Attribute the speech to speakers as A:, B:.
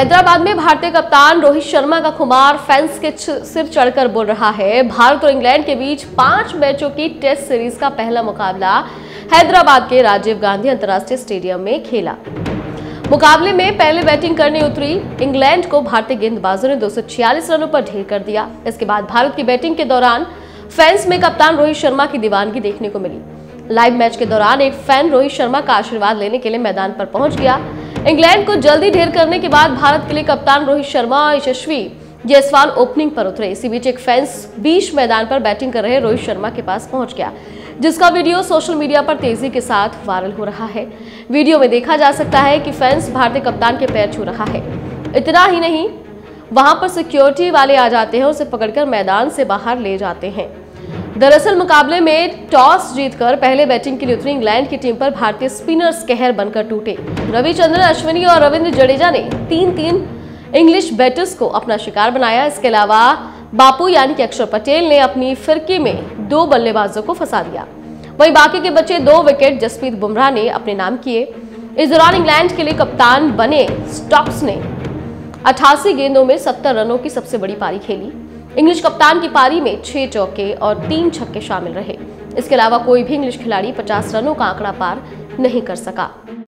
A: हैदराबाद में भारतीय कप्तान रोहित शर्मा का खुमार फैंस के सिर चढ़कर बोल रहा है। भारत और इंग्लैंड के बीच 5 मैचों की टेस्ट सीरीज का पहला मुकाबला हैदराबाद के राजीव गांधी अंतर्राष्ट्रीय स्टेडियम में खेला। मुकाबले में पहले बैटिंग करने उतरी इंग्लैंड को भारतीय गेंदबाजों ने 246 रनों पर ढेर कर दिया। इसके बाद भारत की बैटिंग के दौरान फैंस में कप्तान रोहित शर्मा की दीवानगी देखने को मिली। लाइव मैच के दौरान एक फैन रोहित शर्मा का आशीर्वाद लेने के लिए मैदान पर पहुंच गया। इंग्लैंड को जल्दी ढेर करने के बाद भारत के लिए कप्तान रोहित शर्मा और यशस्वी जायसवाल ओपनिंग पर उतरे। इसी बीच एक फैंस बीच मैदान पर बैटिंग कर रहे रोहित शर्मा के पास पहुंच गया, जिसका वीडियो सोशल मीडिया पर तेजी के साथ वायरल हो रहा है। वीडियो में देखा जा सकता है कि फैंस भारतीय कप्तान के पैर छू रहा है। इतना ही नहीं, वहां पर सिक्योरिटी वाले आ जाते हैं, उसे पकड़कर मैदान से बाहर ले जाते हैं। दरअसल मुकाबले में टॉस जीतकर पहले बैटिंग के लिए उतरी इंग्लैंड की टीम पर भारतीय स्पिनर्स कहर बनकर टूटे। रविचंद्रन अश्विनी और रविंद्र जडेजा ने 3-3 इंग्लिश बैटर्स को अपना शिकार बनाया। इसके अलावा बापू यानी कि अक्षर पटेल ने अपनी फिरकी में 2 बल्लेबाजों को फंसा दिया। वहीं बाकी के बचे 2 विकेट जसप्रीत बुमराह ने अपने नाम किए। इस दौरान इंग्लैंड के लिए कप्तान बने स्टोक्स ने 88 गेंदों में 70 रनों की सबसे बड़ी पारी खेली। इंग्लिश कप्तान की पारी में 6 चौके और 3 छक्के शामिल रहे। इसके अलावा कोई भी इंग्लिश खिलाड़ी 50 रनों का आंकड़ा पार नहीं कर सका।